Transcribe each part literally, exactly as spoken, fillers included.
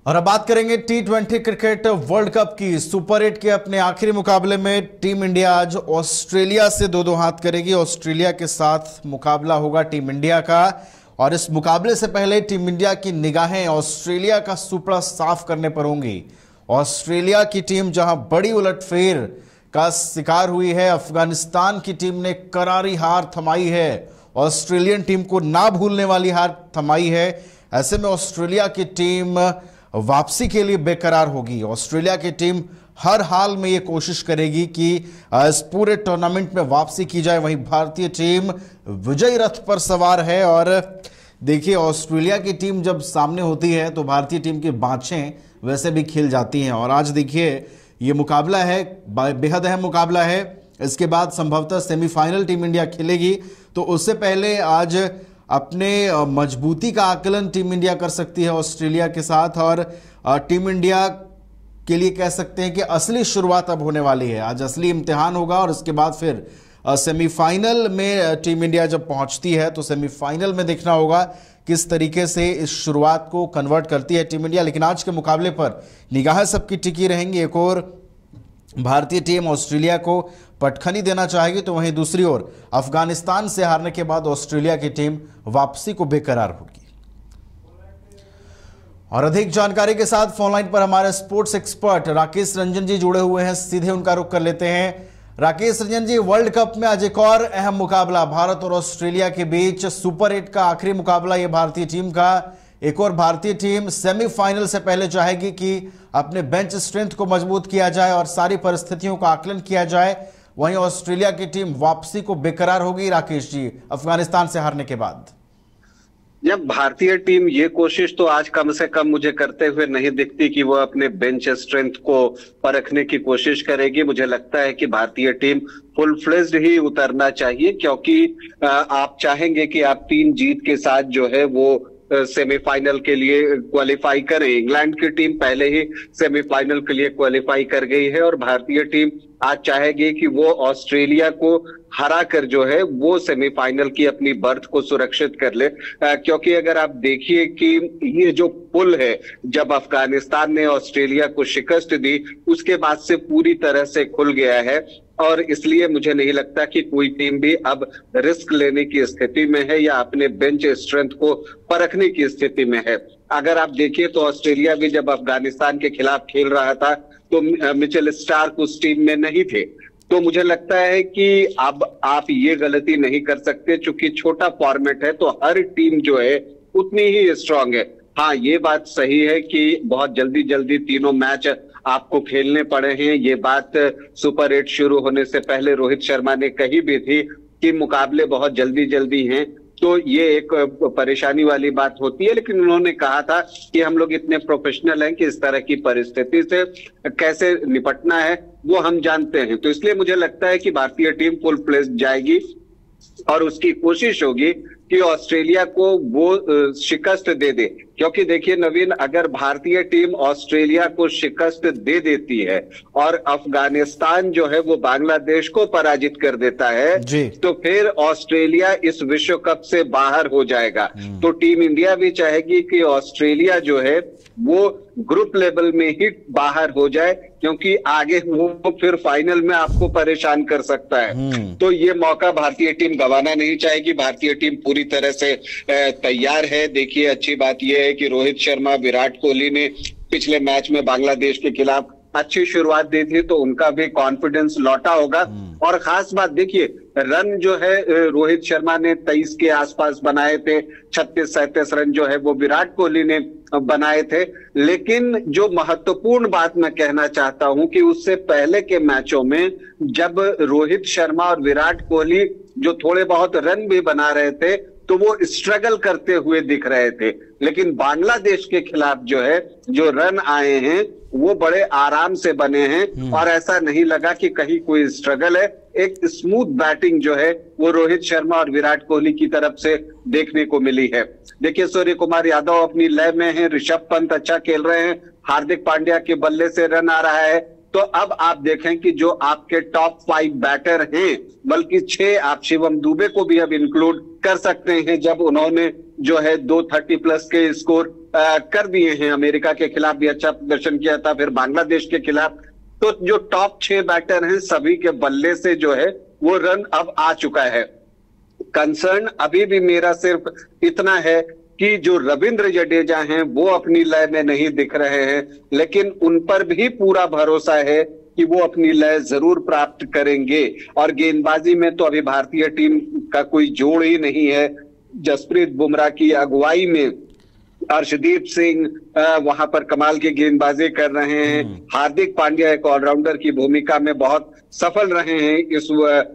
और अब बात करेंगे T twenty cricket world cup की। सुपर एट के अपने आखिरी मुकाबले में टीम इंडिया आज ऑस्ट्रेलिया से दो दो हाथ करेगी। ऑस्ट्रेलिया के साथ मुकाबला होगा टीम इंडिया का, और इस मुकाबले से पहले टीम इंडिया की निगाहें ऑस्ट्रेलिया का सुपड़ा साफ करने पर होंगी। ऑस्ट्रेलिया की टीम जहां बड़ी उलटफेर का शिकार हुई है, अफगानिस्तान की टीम ने करारी हार थमाई है, ऑस्ट्रेलियन टीम को ना भूलने वाली हार थमाई है। ऐसे में ऑस्ट्रेलिया की टीम वापसी के लिए बेकरार होगी। ऑस्ट्रेलिया की टीम हर हाल में यह कोशिश करेगी कि इस पूरे टूर्नामेंट में वापसी की जाए। वहीं भारतीय टीम विजयी रथ पर सवार है, और देखिए ऑस्ट्रेलिया की टीम जब सामने होती है तो भारतीय टीम की बाँछें वैसे भी खिल जाती हैं। और आज देखिए ये मुकाबला है, बेहद अहम मुकाबला है। इसके बाद संभवतः सेमीफाइनल टीम इंडिया खेलेगी, तो उससे पहले आज अपने मजबूती का आकलन टीम इंडिया कर सकती है ऑस्ट्रेलिया के साथ। और टीम इंडिया के लिए कह सकते हैं कि असली शुरुआत अब होने वाली है। आज असली इम्तिहान होगा, और उसके बाद फिर सेमीफाइनल में टीम इंडिया जब पहुंचती है तो सेमीफाइनल में देखना होगा किस तरीके से इस शुरुआत को कन्वर्ट करती है टीम इंडिया। लेकिन आज के मुकाबले पर निगाहें सबकी टिकी रहेंगी। एक और भारतीय टीम ऑस्ट्रेलिया को पटखनी देना चाहेगी, तो वहीं दूसरी ओर अफगानिस्तान से हारने के बाद ऑस्ट्रेलिया की टीम वापसी को बेकरार होगी। और अधिक जानकारी के साथ फोनलाइन पर हमारे स्पोर्ट्स एक्सपर्ट राकेश रंजन जी जुड़े हुए हैं, सीधे उनका रुख कर लेते हैं। राकेश रंजन जी, वर्ल्ड कप में आज एक और अहम मुकाबला भारत और ऑस्ट्रेलिया के बीच, सुपर एट का आखिरी मुकाबला यह भारतीय टीम का। एक और भारतीय टीम सेमीफाइनल से पहले चाहेगी कि अपने बेंच स्ट्रेंथ को मजबूत किया जाए और सारी परिस्थितियों का आकलन किया जाए। वहीं ऑस्ट्रेलिया की टीम वापसी को बेकरार होगी राकेश जी, अफगानिस्तान से हारने के बाद। जब भारतीय टीम ये कोशिश तो आज कम से कम मुझे करते हुए नहीं दिखती कि वो अपने बेंच स्ट्रेंथ को परखने की कोशिश करेगी। मुझे लगता है कि भारतीय टीम फुल फ्लेज्ड ही उतरना चाहिए, क्योंकि आप चाहेंगे कि आप तीन जीत के साथ जो है वो सेमीफाइनल के लिए क्वालिफाई करें। इंग्लैंड की टीम पहले ही सेमीफाइनल के लिए क्वालिफाई कर गई है, और भारतीय टीम आज चाहेगी कि वो ऑस्ट्रेलिया को हरा कर जो है वो सेमीफाइनल की अपनी बर्थ को सुरक्षित कर ले। आ, क्योंकि अगर आप देखिए कि ये जो पुल है, जब अफगानिस्तान ने ऑस्ट्रेलिया को शिकस्त दी उसके बाद से पूरी तरह से खुल गया है, और इसलिए मुझे नहीं लगता कि कोई टीम भी अब रिस्क लेने की स्थिति में है या अपने बेंच स्ट्रेंथ को परखने की स्थिति में है। अगर आप देखिए तो ऑस्ट्रेलिया भी जब अफगानिस्तान के खिलाफ खेल रहा था तो मिचेल स्टार्क उस टीम में नहीं थे। तो मुझे लगता है कि अब आप ये गलती नहीं कर सकते, चूंकि छोटा फॉर्मेट है तो हर टीम जो है उतनी ही स्ट्रांग है। हाँ, ये बात सही है कि बहुत जल्दी जल्दी तीनों मैच आपको खेलने पड़े हैं। ये बात सुपर एट शुरू होने से पहले रोहित शर्मा ने कही भी थी कि मुकाबले बहुत जल्दी जल्दी हैं, तो ये एक परेशानी वाली बात होती है। लेकिन उन्होंने कहा था कि हम लोग इतने प्रोफेशनल हैं कि इस तरह की परिस्थिति से कैसे निपटना है वो हम जानते हैं। तो इसलिए मुझे लगता है कि भारतीय टीम फुल फ्लेज्ड जाएगी, और उसकी कोशिश होगी कि ऑस्ट्रेलिया को वो शिकस्त दे दे। क्योंकि देखिए नवीन, अगर भारतीय टीम ऑस्ट्रेलिया को शिकस्त दे देती है और अफगानिस्तान जो है वो बांग्लादेश को पराजित कर देता है, तो फिर ऑस्ट्रेलिया इस विश्व कप से बाहर हो जाएगा। तो टीम इंडिया भी चाहेगी कि ऑस्ट्रेलिया जो है वो ग्रुप लेवल में ही बाहर हो जाए, क्योंकि आगे वो फिर फाइनल में आपको परेशान कर सकता है। तो ये मौका भारतीय टीम गंवाना नहीं चाहेगी। भारतीय टीम पूरी तरह से तैयार है। देखिए, अच्छी बात यह है कि रोहित शर्मा, विराट कोहली ने पिछले मैच में बांग्लादेश के खिलाफ अच्छी शुरुआत दी थी, तो उनका भी कॉन्फिडेंस लौटा होगा। और खास बात देखिए, रन जो है रोहित शर्मा ने तेईस के आसपास बनाए थे, छत्तीस सैंतीस रन जो है वो विराट कोहली ने बनाए थे। लेकिन जो महत्वपूर्ण बात मैं कहना चाहता हूं कि उससे पहले के मैचों में जब रोहित शर्मा और विराट कोहली जो थोड़े बहुत रन भी बना रहे थे तो वो स्ट्रगल करते हुए दिख रहे थे। लेकिन बांग्लादेश के खिलाफ जो है जो रन आए हैं वो बड़े आराम से बने हैं, और ऐसा नहीं लगा कि कहीं कोई स्ट्रगल है। एक स्मूथ बैटिंग जो है वो रोहित शर्मा और विराट कोहली की तरफ से देखने को मिली है। देखिए, सूर्य कुमार यादव अपनी लय में हैं, ऋषभ पंत अच्छा खेल रहे हैं, हार्दिक पांड्या के बल्ले से रन आ रहा है, तो अब आप देखें कि जो आपके टॉप फाइव बैटर हैं, बल्कि छह, आप शिवम दुबे को भी अब इंक्लूड कर सकते हैं, जब उन्होंने जो है दो थर्टी प्लस के स्कोर कर दिए हैं। अमेरिका के खिलाफ भी अच्छा प्रदर्शन किया था, फिर बांग्लादेश के खिलाफ। तो जो टॉप छह बैटर हैं सभी के बल्ले से जो है वो रन अब आ चुका है। कंसर्न अभी भी मेरा सिर्फ इतना है कि जो रविंद्र जडेजा हैं वो अपनी लय में नहीं दिख रहे हैं, लेकिन उन पर भी पूरा भरोसा है कि वो अपनी लय जरूर प्राप्त करेंगे। और गेंदबाजी में तो अभी भारतीय टीम का कोई जोड़ ही नहीं है। जसप्रीत बुमराह की अगुवाई में अर्शदीप सिंह वहां पर कमाल की गेंदबाजी कर रहे हैं। हार्दिक पांड्या एक ऑलराउंडर की भूमिका में बहुत सफल रहे हैं इस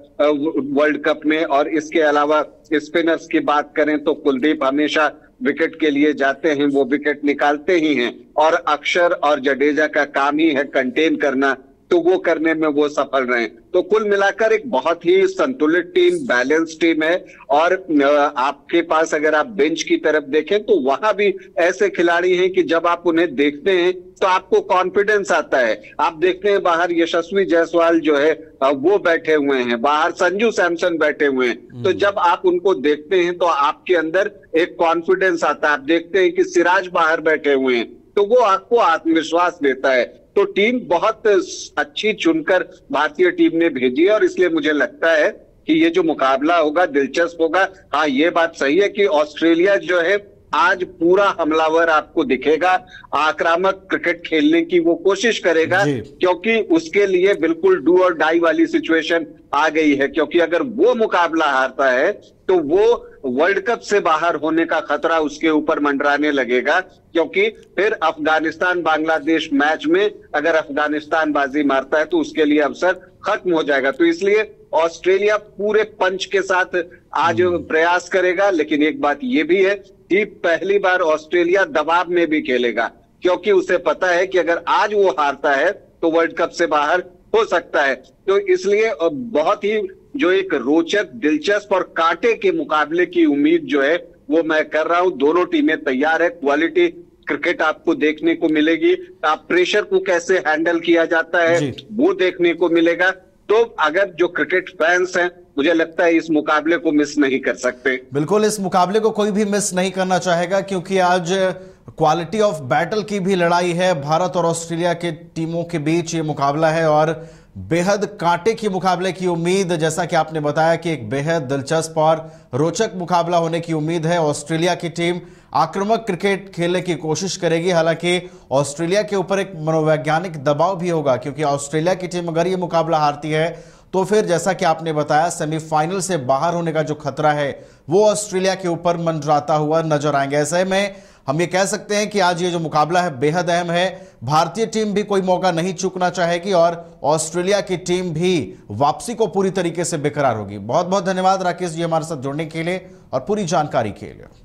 वर्ल्ड कप में। और इसके अलावा स्पिनर्स की बात करें तो कुलदीप हमेशा विकेट के लिए जाते हैं, वो विकेट निकालते ही हैं। और अक्षर और जडेजा का काम ही है कंटेन करना, तो वो करने में वो सफल रहे। तो कुल मिलाकर एक बहुत ही संतुलित टीम, बैलेंस टीम है। और आपके पास अगर आप बेंच की तरफ देखें तो वहां भी ऐसे खिलाड़ी हैं कि जब आप उन्हें देखते हैं तो आपको कॉन्फिडेंस आता है। आप देखते हैं बाहर यशस्वी जायसवाल जो है वो बैठे हुए हैं, बाहर संजू सैमसन बैठे हुए हैं। तो जब आप उनको देखते हैं तो आपके अंदर एक कॉन्फिडेंस आता है। आप देखते हैं कि सिराज बाहर बैठे हुए हैं, तो वो आपको आत्मविश्वास देता है। तो टीम बहुत अच्छी चुनकर भारतीय टीम ने भेजी है, और इसलिए मुझे लगता है कि ये जो मुकाबला होगा दिलचस्प होगा। हाँ, ये बात सही है कि ऑस्ट्रेलिया जो है आज पूरा हमलावर आपको दिखेगा, आक्रामक क्रिकेट खेलने की वो कोशिश करेगा, क्योंकि उसके लिए बिल्कुल डू और डाई वाली सिचुएशन आ गई है। क्योंकि अगर वो मुकाबला हारता है तो वो वर्ल्ड कप से बाहर होने का खतरा उसके ऊपर मंडराने लगेगा। क्योंकि फिर अफगानिस्तान बांग्लादेश मैच में अगर अफगानिस्तान बाजी मारता है तो उसके लिए अवसर खत्म हो जाएगा। तो इसलिए ऑस्ट्रेलिया पूरे पंच के साथ आज प्रयास करेगा। लेकिन एक बात यह भी है कि पहली बार ऑस्ट्रेलिया दबाव में भी खेलेगा, क्योंकि उसे पता है कि अगर आज वो हारता है तो वर्ल्ड कप से बाहर हो सकता है। तो इसलिए बहुत ही जो एक रोचक, दिलचस्प और कांटे के मुकाबले की उम्मीद जो है वो मैं कर रहा हूं। दोनों टीमें तैयार है, क्वालिटी क्रिकेट आपको देखने को मिलेगी। आप प्रेशर को कैसे हैंडल किया जाता है वो देखने को मिलेगा। तो अगर जो क्रिकेट फैंस हैं, मुझे लगता है इस मुकाबले को मिस नहीं कर सकते। बिल्कुल, इस मुकाबले को कोई भी मिस नहीं करना चाहेगा, क्योंकि आज क्वालिटी ऑफ बैटल की भी लड़ाई है। भारत और ऑस्ट्रेलिया के टीमों के बीच ये मुकाबला है और बेहद कांटे की मुकाबले की उम्मीद, जैसा कि आपने बताया कि एक बेहद दिलचस्प और रोचक मुकाबला होने की उम्मीद है। ऑस्ट्रेलिया की टीम आक्रामक क्रिकेट खेलने की कोशिश करेगी। हालांकि ऑस्ट्रेलिया के ऊपर एक मनोवैज्ञानिक दबाव भी होगा, क्योंकि ऑस्ट्रेलिया की टीम अगर ये मुकाबला हारती है तो फिर जैसा कि आपने बताया सेमीफाइनल से बाहर होने का जो खतरा है वो ऑस्ट्रेलिया के ऊपर मंडराता हुआ नजर आएंगे। ऐसे में हम ये कह सकते हैं कि आज ये जो मुकाबला है बेहद अहम है। भारतीय टीम भी कोई मौका नहीं चूकना चाहेगी और ऑस्ट्रेलिया की टीम भी वापसी को पूरी तरीके से बेकरार होगी। बहुत बहुत धन्यवाद राकेश जी हमारे साथ जुड़ने के लिए और पूरी जानकारी के लिए।